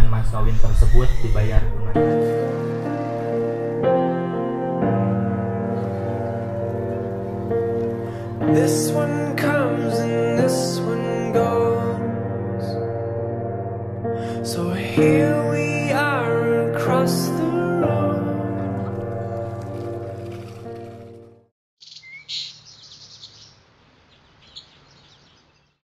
mas kawin tersebut dibayar tunai. This one comes and this one goes. So here we are across the